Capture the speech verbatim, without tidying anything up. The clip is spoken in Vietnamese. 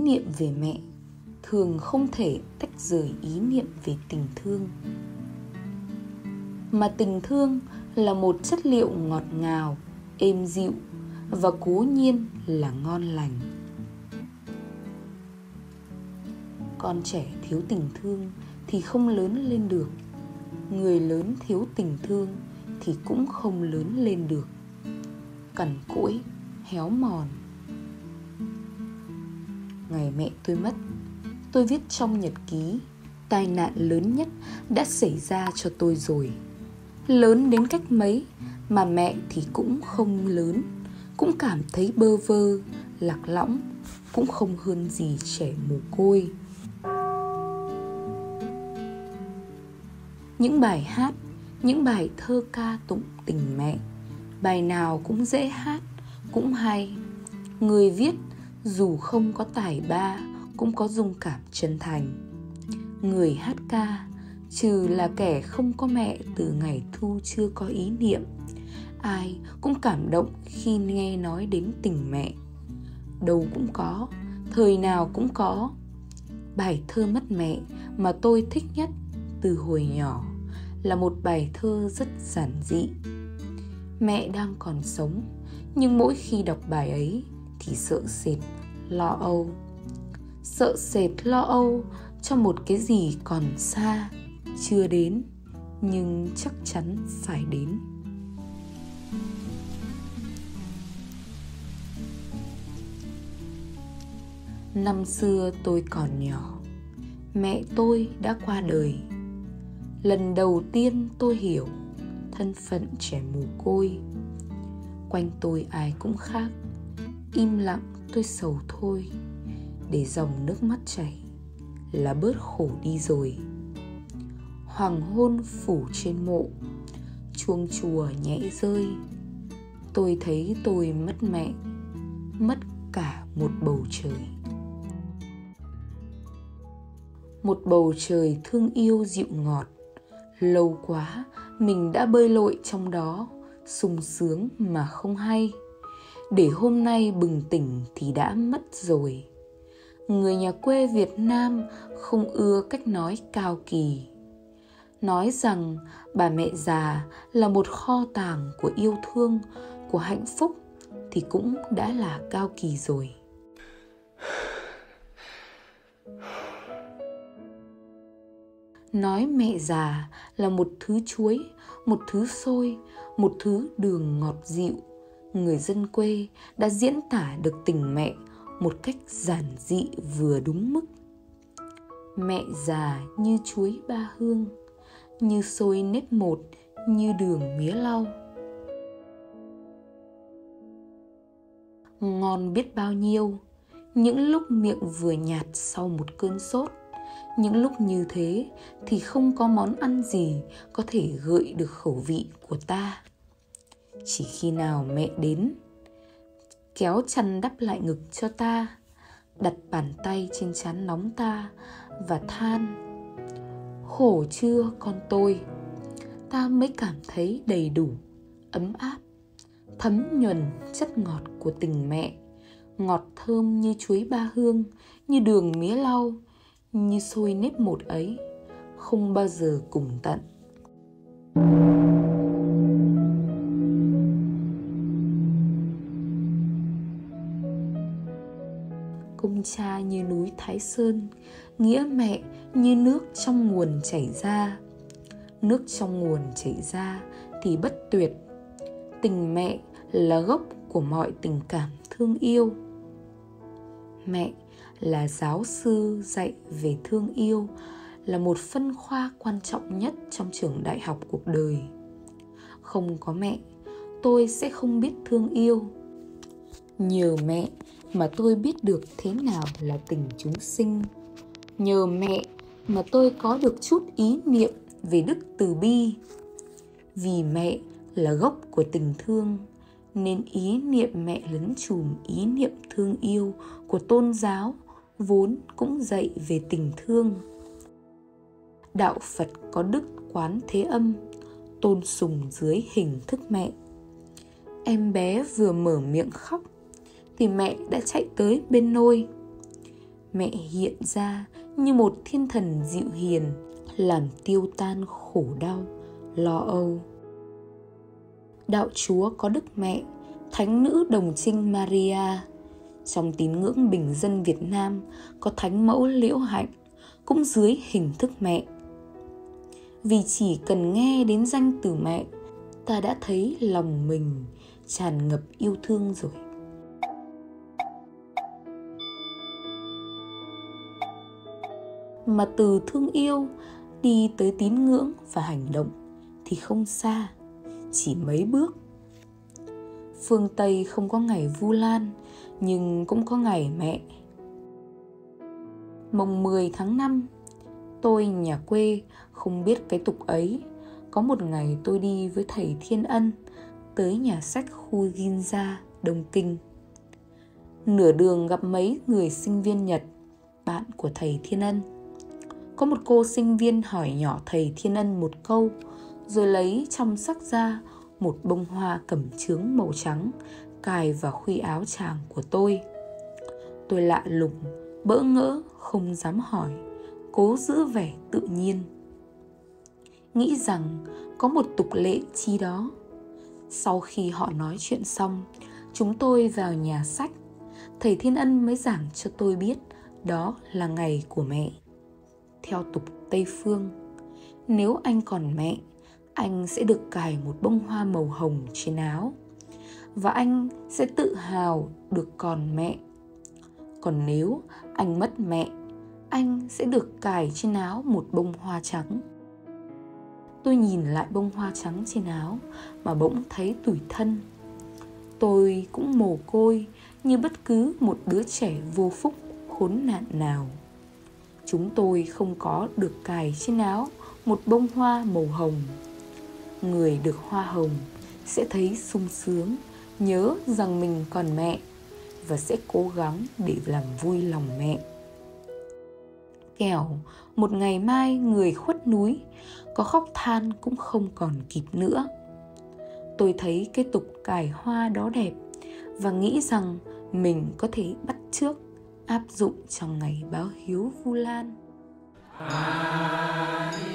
niệm về mẹ thường không thể tách rời ý niệm về tình thương. Mà tình thương là một chất liệu ngọt ngào, êm dịu và cố nhiên là ngon lành. Con trẻ thiếu tình thương thì không lớn lên được. Người lớn thiếu tình thương thì cũng không lớn lên được. Cằn cỗi, héo mòn. Ngày mẹ tôi mất, tôi viết trong nhật ký: tai nạn lớn nhất đã xảy ra cho tôi rồi. Lớn đến cách mấy mà mẹ thì cũng không lớn, cũng cảm thấy bơ vơ, lạc lõng, cũng không hơn gì trẻ mồ côi. Những bài hát, những bài thơ ca tụng tình mẹ, bài nào cũng dễ hát, cũng hay. Người viết dù không có tài ba cũng có dung cảm chân thành. Người hát ca trừ là kẻ không có mẹ từ ngày thu chưa có ý niệm, ai cũng cảm động khi nghe nói đến tình mẹ. Đâu cũng có, thời nào cũng có. Bài thơ Mất Mẹ mà tôi thích nhất từ hồi nhỏ là một bài thơ rất giản dị. Mẹ đang còn sống, nhưng mỗi khi đọc bài ấy thì sợ sệt, lo âu. Sợ sệt lo âu cho một cái gì còn xa, chưa đến, nhưng chắc chắn phải đến. Năm xưa tôi còn nhỏ, mẹ tôi đã qua đời. Lần đầu tiên tôi hiểu thân phận trẻ mồ côi. Quanh tôi ai cũng khác, im lặng tôi sầu thôi. Để dòng nước mắt chảy là bớt khổ đi rồi. Hoàng hôn phủ trên mộ, chuông chùa nhẹ rơi. Tôi thấy tôi mất mẹ, mất cả một bầu trời. Một bầu trời thương yêu dịu ngọt. Lâu quá mình đã bơi lội trong đó, sung sướng mà không hay. Để hôm nay bừng tỉnh thì đã mất rồi. Người nhà quê Việt Nam không ưa cách nói cao kỳ. Nói rằng bà mẹ già là một kho tàng của yêu thương, của hạnh phúc thì cũng đã là cao kỳ rồi. Nói mẹ già là một thứ chuối, một thứ xôi, một thứ đường ngọt dịu. Người dân quê đã diễn tả được tình mẹ một cách giản dị vừa đúng mức. Mẹ già như chuối ba hương, như xôi nếp một, như đường mía lau. Ngon biết bao nhiêu, những lúc miệng vừa nhạt sau một cơn sốt. Những lúc như thế thì không có món ăn gì có thể gợi được khẩu vị của ta. Chỉ khi nào mẹ đến, kéo chăn đắp lại ngực cho ta, đặt bàn tay trên trán nóng ta và than: khổ chưa con tôi, ta mới cảm thấy đầy đủ, ấm áp, thấm nhuần chất ngọt của tình mẹ. Ngọt thơm như chuối ba hương, như đường mía lau, như xôi nếp một ấy, không bao giờ cùng tận. Công cha như núi Thái Sơn, nghĩa mẹ như nước trong nguồn chảy ra. Nước trong nguồn chảy ra thì bất tuyệt. Tình mẹ là gốc của mọi tình cảm thương yêu. Mẹ là giáo sư dạy về thương yêu, là một phân khoa quan trọng nhất trong trường đại học cuộc đời. Không có mẹ, tôi sẽ không biết thương yêu. Nhờ mẹ mà tôi biết được thế nào là tình chúng sinh. Nhờ mẹ mà tôi có được chút ý niệm về đức từ bi. Vì mẹ là gốc của tình thương, nên ý niệm mẹ lấn chùm ý niệm thương yêu của tôn giáo vốn cũng dạy về tình thương. Đạo Phật có đức Quán Thế Âm, tôn sùng dưới hình thức mẹ. Em bé vừa mở miệng khóc thì mẹ đã chạy tới bên nôi. mẹ hiện ra như một thiên thần dịu hiền, làm tiêu tan khổ đau, lo âu. Đạo Chúa có Đức Mẹ, Thánh nữ Đồng Trinh Maria. Trong tín ngưỡng bình dân Việt Nam có Thánh mẫu Liễu Hạnh, cũng dưới hình thức mẹ. Vì chỉ cần nghe đến danh từ mẹ, ta đã thấy lòng mình tràn ngập yêu thương rồi. Mà từ thương yêu đi tới tín ngưỡng và hành động thì không xa, chỉ mấy bước. Phương Tây không có ngày Vu Lan, nhưng cũng có ngày mẹ. Mồng mười tháng năm, tôi nhà quê không biết cái tục ấy. Có một ngày tôi đi với thầy Thiên Ân tới nhà sách khu Ginza, Đông Kinh. Nửa đường gặp mấy người sinh viên Nhật, bạn của thầy Thiên Ân. Có một cô sinh viên hỏi nhỏ thầy Thiên Ân một câu, rồi lấy trong sắc ra một bông hoa cẩm chướng màu trắng cài vào khuy áo chàng của tôi. Tôi lạ lùng, bỡ ngỡ, không dám hỏi, cố giữ vẻ tự nhiên, nghĩ rằng có một tục lệ chi đó. Sau khi họ nói chuyện xong, chúng tôi vào nhà sách. Thầy Thiên Ân mới giảng cho tôi biết đó là ngày của mẹ. Theo tục Tây Phương, nếu anh còn mẹ, anh sẽ được cài một bông hoa màu hồng trên áo, và anh sẽ tự hào được còn mẹ. Còn nếu anh mất mẹ, anh sẽ được cài trên áo một bông hoa trắng. Tôi nhìn lại bông hoa trắng trên áo mà bỗng thấy tủi thân. Tôi cũng mồ côi như bất cứ một đứa trẻ vô phúc khốn nạn nào. Chúng tôi không có được cài trên áo một bông hoa màu hồng. Người được hoa hồng sẽ thấy sung sướng, nhớ rằng mình còn mẹ, và sẽ cố gắng để làm vui lòng mẹ. Kẻo một ngày mai người khuất núi, có khóc than cũng không còn kịp nữa. Tôi thấy cái tục cài hoa đó đẹp, và nghĩ rằng mình có thể bắt chước áp dụng trong ngày báo hiếu Vu Lan.